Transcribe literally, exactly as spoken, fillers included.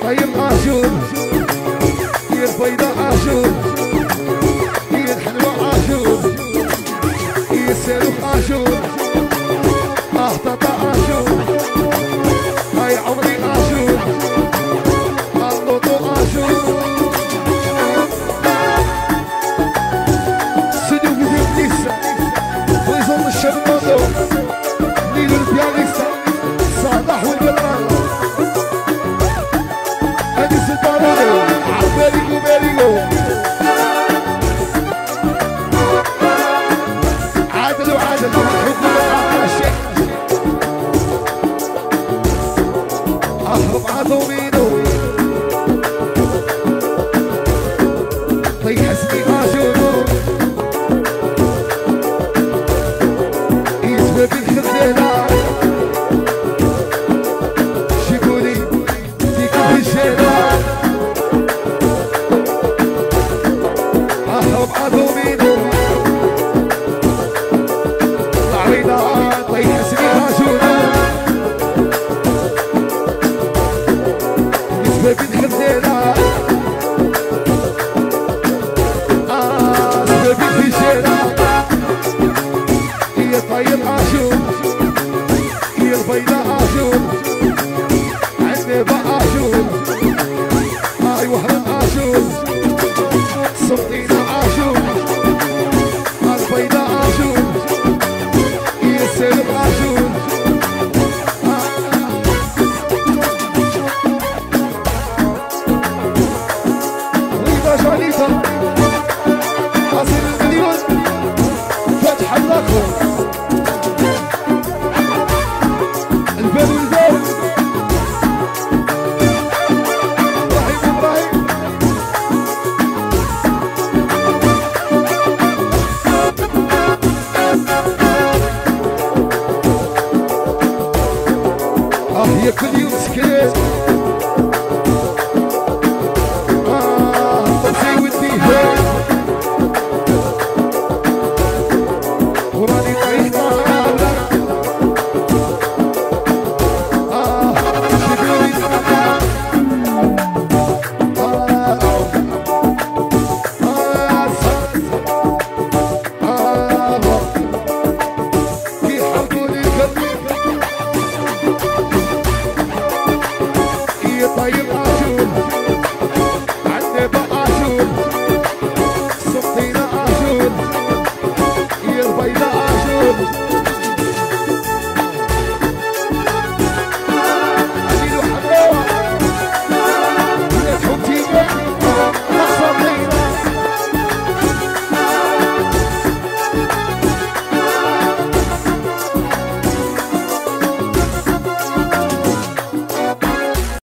طيب عاشور هي البيضاء عاشور هي الحلوة عاشور هي السالوخ عاشور احتطى عاشور هاي عمري عاشور اللوطو عاشور سيدي وفيديو بليسة ويظن الشاب الموضوع نيلو البيانيستا صالح والقطران هادي سلطانانو عباليكو باليكو عادل وعادل حكم العاشق اهرب عظومينو طيب حسني عاشورو يسبب الخزينة شيكولي فيكم في الشارع اهرب عظومينو طعوينا طيب حسني عاشورو يسبب الخزينة اه سبب في الشارع هي طيب عاشور هي البيضاء عاشور عنبة عاشور هاي وهران عاشور صبطينا عاشور البيضاء عاشور هي السالب عاشور وإذا شاليتا أصل المليون فتح الأخر الباب والباب إبراهيم إبراهيم آه هي كل يوم سكريت